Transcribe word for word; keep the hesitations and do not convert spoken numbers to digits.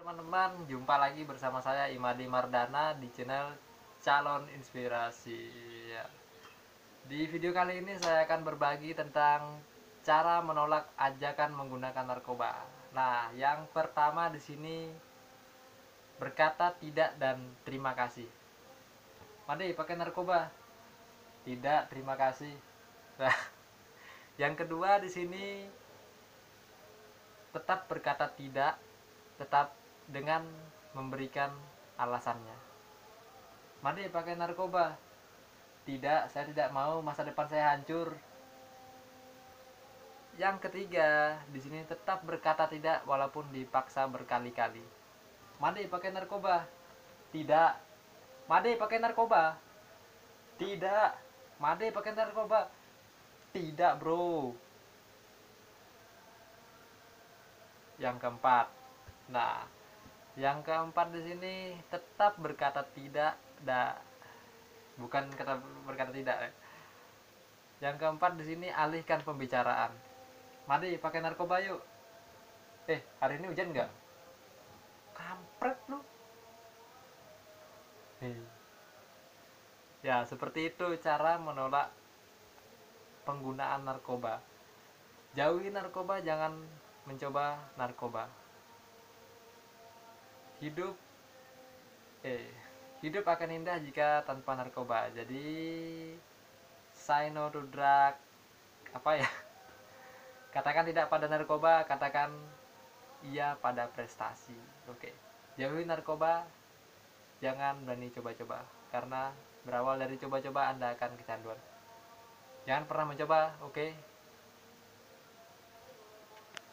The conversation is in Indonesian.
teman-teman, jumpa lagi bersama saya Imadi Mardana di channel Calon Inspirasi ya. Di video kali ini saya akan berbagi tentang cara menolak ajakan menggunakan narkoba. Nah, yang pertama di sini berkata tidak dan terima kasih. Made pakai narkoba? Tidak, terima kasih. Nah, yang kedua di sini tetap berkata tidak, tetap dengan memberikan alasannya. Made pakai narkoba? Tidak, saya tidak mau, masa depan saya hancur. Yang ketiga, di sini tetap berkata tidak walaupun dipaksa berkali-kali. Made pakai narkoba? Tidak. Made pakai narkoba? Tidak. Made pakai narkoba? Tidak, bro. Yang keempat. Nah, yang keempat di sini tetap berkata tidak, da, bukan kata berkata tidak. Eh. Yang keempat di sini alihkan pembicaraan. Made pakai narkoba yuk. Eh, hari ini hujan nggak? Kampret lu. Nih. Ya, seperti itu cara menolak penggunaan narkoba. Jauhi narkoba, jangan mencoba narkoba. Hidup eh hidup akan indah jika tanpa narkoba. Jadi say no to drug, apa ya? Katakan tidak pada narkoba, katakan iya pada prestasi. Oke. Jauhi narkoba, jangan berani coba-coba karena berawal dari coba-coba Anda akan kecanduan. Jangan pernah mencoba, oke?